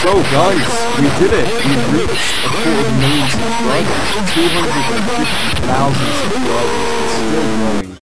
So guys, we did it! We reached a 250,000 subscribers. It's still growing.